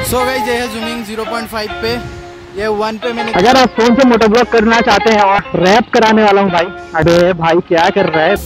So guys ये है zooming 0.5 पे, ये 1 पे मैंने। अगर आप फोन से मोटोब्लॉग करना चाहते हैं और रैप कराने वाला हूँ भाई। अरे भाई क्या कर रहा है।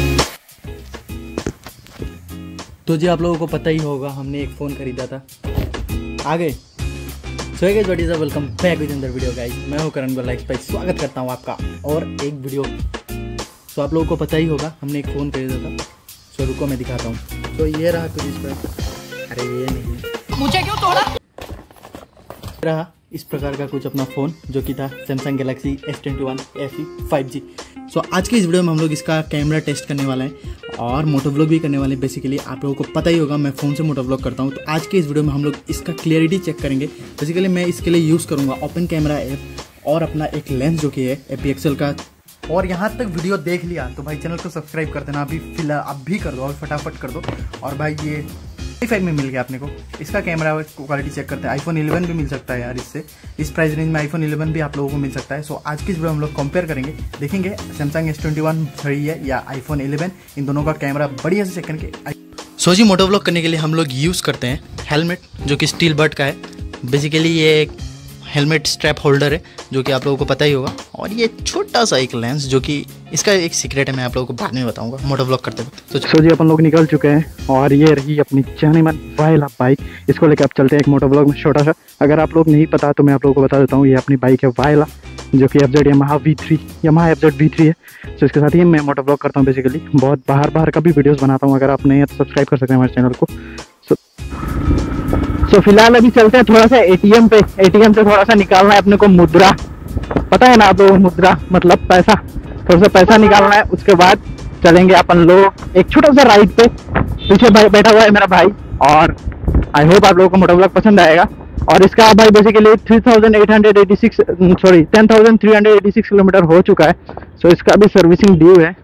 तो जी आप लोगों को पता ही होगा हमने एक फ़ोन खरीदा था। आगे so guys what is a welcome back with another video guys. मैं हूं करण गोलाइक्स पे स्वागत करता हूं आपका और एक वीडियो। सो आप लोगों को पता ही होगा हमने एक फ़ोन खरीदा था। सो रुको मैं दिखाता हूं। तो ये रहा कुछ इस पर। अरे ये नहीं, मुझे क्यों तोड़ा। रहा इस प्रकार का कुछ अपना फ़ोन जो कि था Samsung Galaxy S21 FE 5G। सो आज की इस वीडियो में हम लोग इसका कैमरा टेस्ट करने वाला है और मोटोव्लॉग भी करने वाले हैं। बेसिकली आप लोगों को पता ही होगा मैं फ़ोन से मोटोव्लॉग करता हूँ। तो आज के इस वीडियो में हम लोग इसका क्लियरिटी चेक करेंगे। बेसिकली मैं इसके लिए यूज़ करूँगा ओपन कैमरा ऐप और अपना एक लेंस जो कि है एपीएक्सल का। और यहाँ तक वीडियो देख लिया तो भाई चैनल को सब्सक्राइब कर देना अभी फिलहाल, अब भी कर दो और फटाफट कर दो। और भाई ये 5 में मिल गया अपने को। इसका कैमरा क्वालिटी चेक करते हैं। iPhone 11 भी मिल सकता है यार इससे। इस प्राइस रेंज में iPhone 11 भी आप लोगों को मिल सकता है। सो आज की इस वीडियो हम लोग कंपेयर करेंगे, देखेंगे सैमसंग S21 सही है या iPhone 11। इन दोनों का कैमरा बढ़िया से चेक करके। सो जी मोटोव्लॉग करने के लिए हम लोग यूज़ करते हैं हेलमेट जो कि स्टील बड का है। बेसिकली ये एक हेलमेट स्ट्रैप होल्डर है जो कि आप लोगों को पता ही होगा। और ये छोटा सा एक लेंस जो कि इसका एक सीक्रेट है, मैं आप लोगों को बाद में बताऊंगा मोटोव्लॉग करते वक्त। तो जी अपन लोग निकल चुके हैं और ये रही अपनी जानी मन वायला बाइक। इसको लेकर आप चलते हैं एक मोटोव्लॉग में छोटा सा। अगर आप लोग नहीं पता तो मैं आप लोगों को बता देता हूँ। ये अपनी बाइक है वायला जो कि FZ Yamaha FZ V3 है। तो इसके साथ ही मैं मोटोव्लॉग करता हूँ। बेसिकली बहुत बाहर का भी वीडियोज़ बनाता हूँ। अगर आप नहीं है तो सब्सक्राइब कर सकते हैं हमारे चैनल को। तो फिलहाल अभी चलते हैं थोड़ा सा ATM पे। ATM से थोड़ा सा निकालना है अपने को मुद्रा। पता है ना आप लोग मुद्रा मतलब पैसा। थोड़ा सा पैसा निकालना है। उसके बाद चलेंगे अपन लोग एक छोटा सा राइड पे। पीछे भाई बैठा हुआ है मेरा भाई और आई होप आप लोगों को मोटोव्लॉग पसंद आएगा। और इसका भाई बेसिकली 10,386 किलोमीटर हो चुका है। सो इसका भी सर्विसिंग ड्यू है।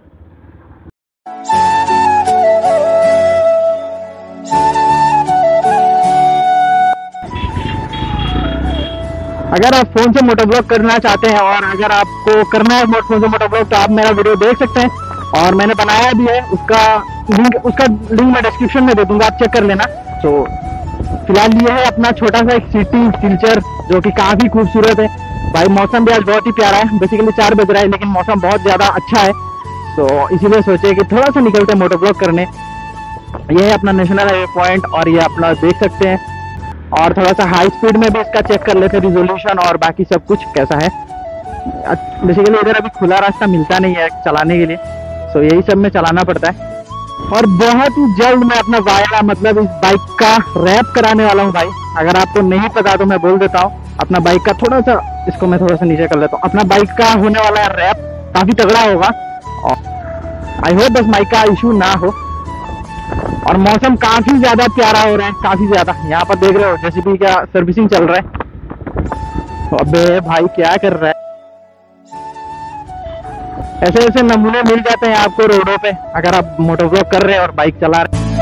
अगर आप फोन से मोटोव्लॉग करना चाहते हैं और अगर आपको करना है फोन से मोटोव्लॉग तो आप मेरा वीडियो देख सकते हैं और मैंने बनाया भी है। उसका लिंक मैं डिस्क्रिप्शन में दे दूंगा, आप चेक कर लेना। तो फिलहाल ये है अपना छोटा सा एक सिटी सिलचर जो कि काफी खूबसूरत है भाई। मौसम भी आज बहुत ही प्यारा है। बेसिकली 4 बज रहा है लेकिन मौसम बहुत ज्यादा अच्छा है। तो इसीलिए सोचे कि थोड़ा सा निकलते हैं मोटोव्लॉग करने। ये है अपना नेशनल हाईवे पॉइंट और ये अपना देख सकते हैं। और थोड़ा सा हाई स्पीड में भी इसका चेक कर लेते हैं रिजोल्यूशन और बाकी सब कुछ कैसा है। बेसिकली इधर अभी खुला रास्ता मिलता नहीं है चलाने के लिए। सो यही सब में चलाना पड़ता है। और बहुत ही जल्द मैं अपना वायला मतलब इस बाइक का रैप कराने वाला हूँ भाई। अगर आपको नहीं पता तो मैं बोल देता हूँ। अपना बाइक का थोड़ा सा इसको मैं थोड़ा सा नीचे कर लेता हूँ। अपना बाइक का होने वाला है रैप, काफी तगड़ा होगा और आई होप बस माइक का इशू ना हो। और मौसम काफी ज्यादा प्यारा हो रहा है, काफी ज्यादा। यहाँ पर देख रहे हो जेसीबी का सर्विसिंग चल रहा है। अबे भाई क्या कर रहा है। ऐसे ऐसे नमूने मिल जाते हैं आपको रोडों पे अगर आप मोटोव्लॉग कर रहे हैं और बाइक चला रहे हैं।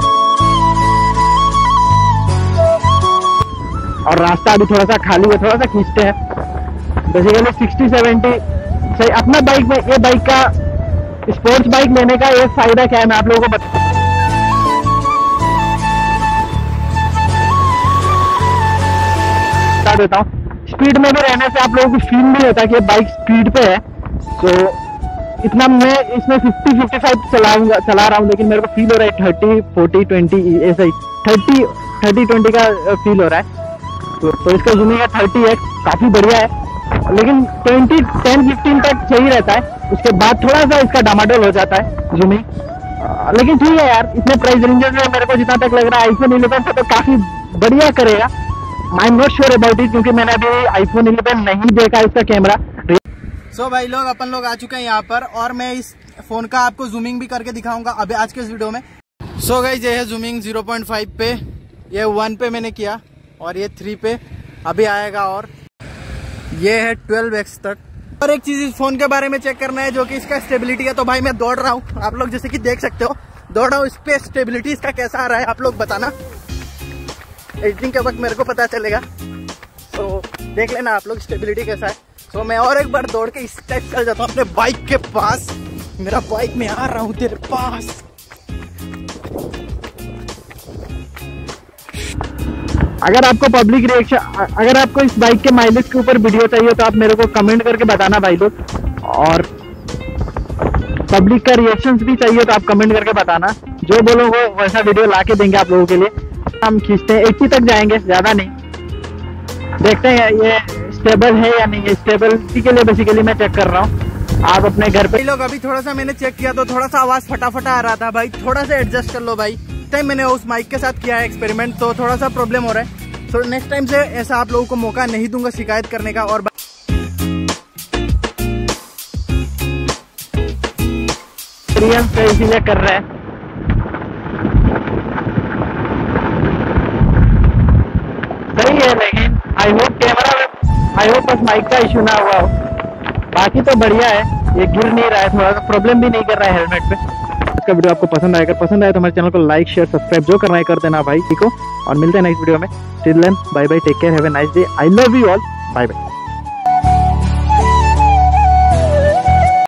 और रास्ता अभी थोड़ा सा खाली है, थोड़ा सा खींचते हैं। बेसिकली 60-70 सही। अपना बाइक में ये बाइक का स्पोर्ट्स बाइक लेने का एक फायदा क्या है मैं आप लोगों को बता देता हूँ। स्पीड में भी रहने से आप लोगों को फील नहीं होता कि बाइक स्पीड पे है। तो इतना मैं इसमें 50-55 चला रहा हूँ लेकिन मेरे को फील हो रहा है 30-40-20 ऐसा ही 30-20 का फील हो रहा है। तो इसका जूमिंग है 30x, काफी बढ़िया है। लेकिन 10-15 तक सही रहता है। उसके बाद थोड़ा सा इसका डामाडोल हो जाता है जूमिंग। लेकिन ठीक है यार, इतने प्राइस रेंजेस में मेरे को जितना तक लग रहा है iPhone 11 से तो काफी बढ़िया करेगा। I am not sure about it क्योंकि मैंने अभी iPhone 11 नहीं देखा इसका कैमरा। सो भाई लोग अपन लोग आ चुके हैं यहाँ पर और मैं इस फोन का आपको जूमिंग भी करके दिखाऊंगा अभी आज के इस वीडियो में। सो गाइस ये है जूमिंग 0.5 पे, ये 1 पे मैंने किया और ये 3 पे अभी आएगा और ये है 12x तक। और एक चीज इस फोन के बारे में चेक करना है जो कि इसका स्टेबिलिटी है। तो भाई मैं दौड़ रहा हूँ, आप लोग जैसे कि देख सकते हो दौड़ रहा हूँ। इस पे स्टेबिलिटी इसका कैसा आ रहा है आप लोग बताना, एडिटिंग के वक्त मेरे को पता चलेगा। तो देख लेना आप लोग स्टेबिलिटी कैसा है। तो मैं और एक बार दौड़ के इस टाइप चल जाता हूँ अपने बाइक के पास। मेरा बाइक में आ रहा हूँ तेरे पास। अगर आपको पब्लिक रिएक्शन, अगर आपको इस बाइक के माइलेज के ऊपर वीडियो चाहिए तो आप मेरे को कमेंट करके बताना भाई लोग, और पब्लिक का रिएक्शंस भी चाहिए तो आप कमेंट करके बताना। जो बोलो वो वैसा वीडियो ला के देंगे आप लोगों के लिए। हम खींचते हैं 80 तक जाएंगे, ज़्यादा नहीं, देखते हैं ये स्टेबल है या नहीं है। स्टेबिलिटी के लिए बेसिकली मैं चेक कर रहा हूँ। आप अपने घर पे लोग अभी थोड़ा सा मैंने चेक किया तो थोड़ा सा आवाज फटाफट आ रहा था भाई, थोड़ा सा एडजस्ट कर लो भाई। इस टाइम मैंने उस माइक के साथ किया है एक्सपेरिमेंट, तो थोड़ा सा प्रॉब्लम हो रहा है। तो नेक्स्ट टाइम से ऐसा आप लोगों को मौका नहीं दूंगा शिकायत करने का। और इसीलिए कर रहे हैं। सही है, लेकिन आई होप बस माइक का इशू ना हुआ हो, बाकी तो बढ़िया है। ये गिर नहीं रहा है, थोड़ा सा प्रॉब्लम भी नहीं कर रहा है हेलमेट पे। इसका वीडियो आपको पसंद आएगा, पसंद आए तो हमारे चैनल को लाइक शेयर सब्सक्राइब जो करना है कर देना भाई, ठीक हो। और मिलते हैं नेक्स्ट वीडियो में। Till then bye bye, take care, have a nice day, I love you all, bye bye.